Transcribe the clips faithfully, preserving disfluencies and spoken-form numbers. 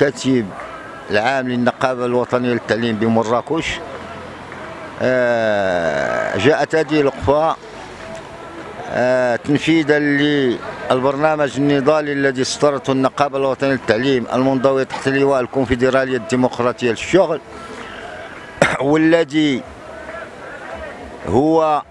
الكاتب العام للنقابة الوطنية للتعليم بمراكش. جاءت هذه الوقفة تنفيذا للبرنامج النضالي الذي اصدرته النقابة الوطنية للتعليم المنضوية تحت لواء الكونفدرالية الديمقراطية للشغل، والذي هو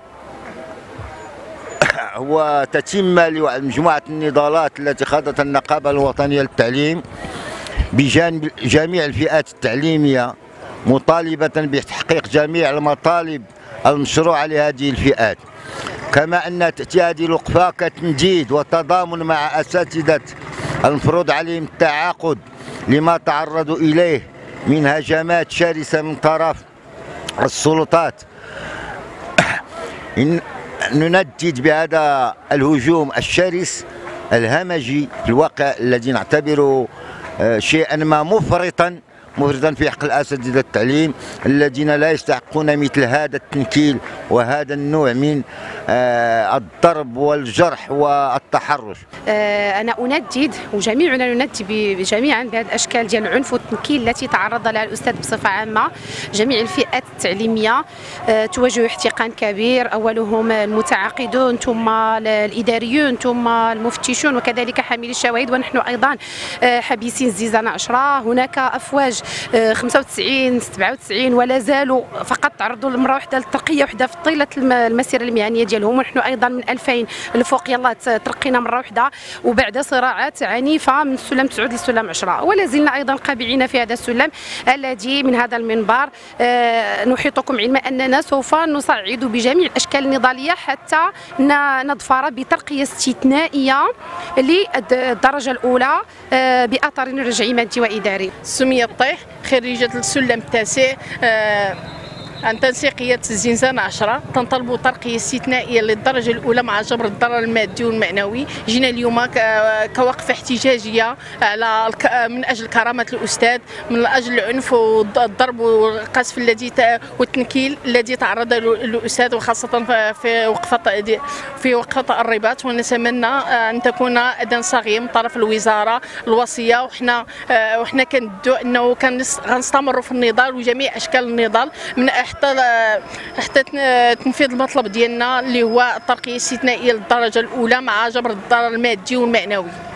هو تتمة لمجموعة النضالات التي خاضتها النقابة الوطنية للتعليم بجانب جميع الفئات التعليمية، مطالبة بتحقيق جميع المطالب المشروعة لهذه الفئات. كما أن تأتي هذه الوقفة كتنديد وتضامن مع أساتذة المفروض عليهم التعاقد لما تعرضوا إليه من هجمات شرسة من طرف السلطات. إن نندد بهذا الهجوم الشرس الهمجي في الواقع الذي نعتبره شيئا ما مفرطا مفرطا في حق الاساتذه التعليم الذين لا يستحقون مثل هذا التنكيل وهذا النوع من الضرب والجرح والتحرش. انا اندد وجميعنا نندد جميعا بهذه الاشكال ديال العنف والتنكيل التي تعرض لها الاستاذ بصفه عامه. جميع الفئات التعليميه تواجه احتقان كبير، اولهم المتعاقدون ثم الاداريون ثم المفتشون وكذلك حاملي الشواهد، ونحن ايضا حبيسين الزنزانه عشرة. هناك افواج خمسة وتسعين سبعة وتسعين ولا زالوا فقط تعرضوا لمره واحده للترقيه واحده في طيله المسيره المهنيه ديالهم، ونحن ايضا من ألفين الفوق يلا ترقينا مره واحده وبعد صراعات عنيفه من السلم تسعود للسلم عشرة، ولا زلنا ايضا قابعين في هذا السلم الذي من هذا المنبر نحيطكم علما اننا سوف نصعد بجميع الاشكال النضاليه حتى نظفر بترقيه استثنائيه للدرجه الاولى باثر رجعي مادي واداري. سمية الطيح خريجة السلم التاسع عن تنسيقية الزنزانة عشرة، تنطلبوا ترقية استثنائية للدرجة الأولى مع جبر الضرر المادي والمعنوي. جينا اليوم كوقفة احتجاجية على من أجل كرامة الأستاذ، من أجل العنف والضرب والقذف الذي والتنكيل الذي تعرض له الأستاذ، وخاصة في وقفة في وقفة الرباط. ونتمنى أن تكون أذان صاغية من طرف الوزارة الوصية، وحنا وحنا كندوا أنه غنستمروا في النضال وجميع أشكال النضال من حتى حتى تنفيذ المطلب ديالنا اللي هو الترقية الاستثنائية للدرجة الأولى مع جبر الضرر المادي والمعنوي.